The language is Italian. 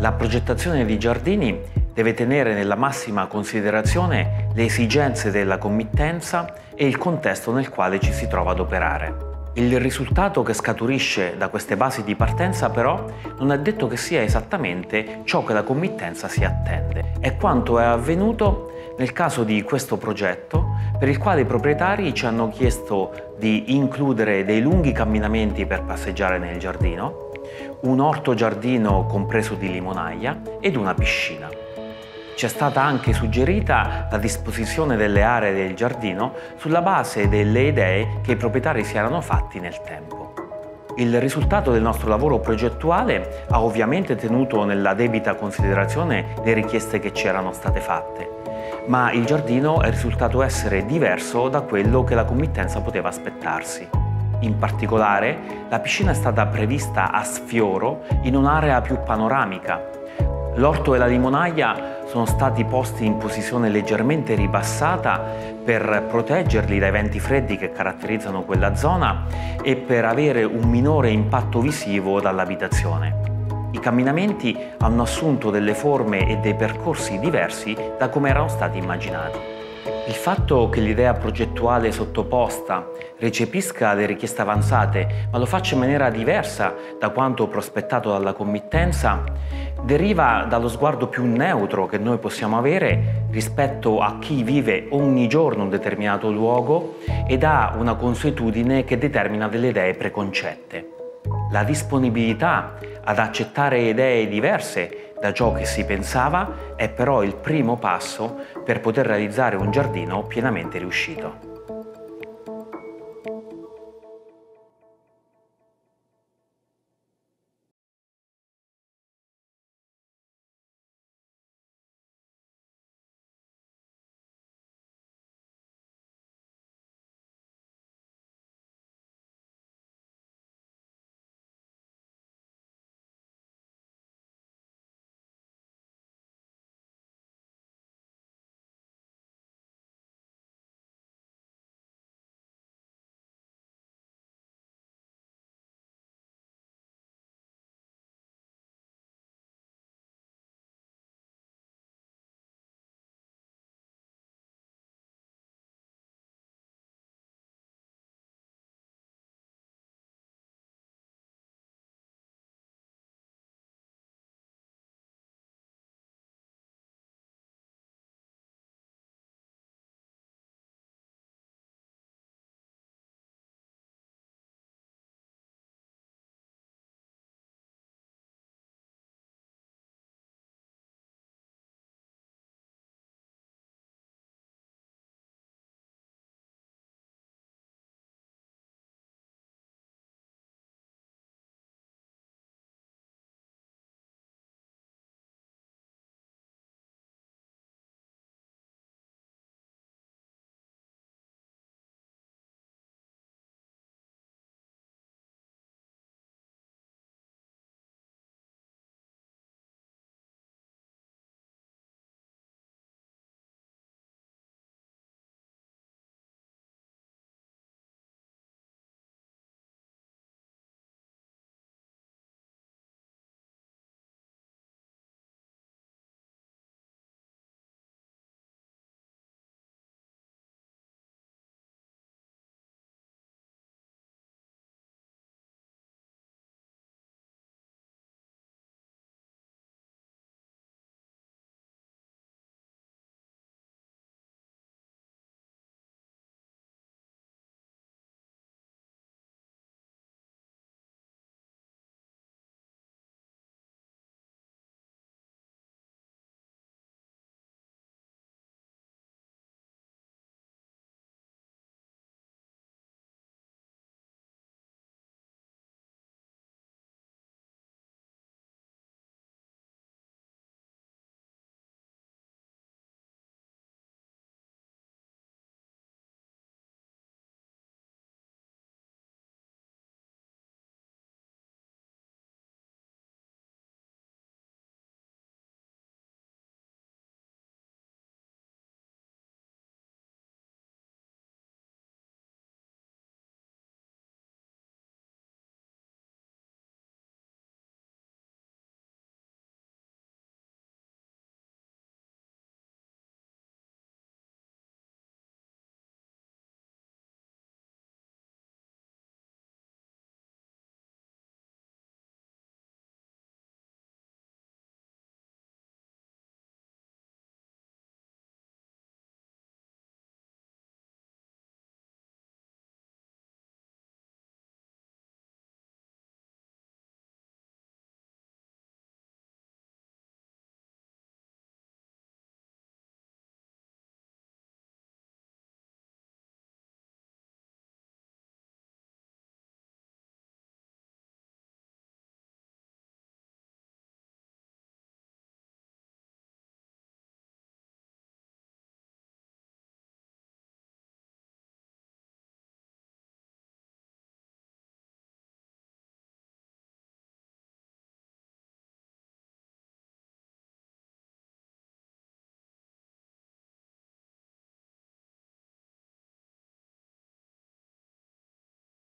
La progettazione di giardini deve tenere nella massima considerazione le esigenze della committenza e il contesto nel quale ci si trova ad operare. Il risultato che scaturisce da queste basi di partenza però non è detto che sia esattamente ciò che la committenza si attende. È quanto è avvenuto nel caso di questo progetto, per il quale i proprietari ci hanno chiesto di includere dei lunghi camminamenti per passeggiare nel giardino, un orto giardino compreso di limonaia ed una piscina. Ci è stata anche suggerita la disposizione delle aree del giardino sulla base delle idee che i proprietari si erano fatti nel tempo. Il risultato del nostro lavoro progettuale ha ovviamente tenuto nella debita considerazione le richieste che ci erano state fatte, ma il giardino è risultato essere diverso da quello che la committenza poteva aspettarsi. In particolare, la piscina è stata prevista a sfioro in un'area più panoramica. L'orto e la limonaia sono stati posti in posizione leggermente ribassata per proteggerli dai venti freddi che caratterizzano quella zona e per avere un minore impatto visivo dall'abitazione. I camminamenti hanno assunto delle forme e dei percorsi diversi da come erano stati immaginati. Il fatto che l'idea progettuale sottoposta recepisca le richieste avanzate, ma lo faccia in maniera diversa da quanto prospettato dalla committenza, deriva dallo sguardo più neutro che noi possiamo avere rispetto a chi vive ogni giorno un determinato luogo ed ha una consuetudine che determina delle idee preconcette. La disponibilità ad accettare idee diverse da ciò che si pensava è però il primo passo per poter realizzare un giardino pienamente riuscito.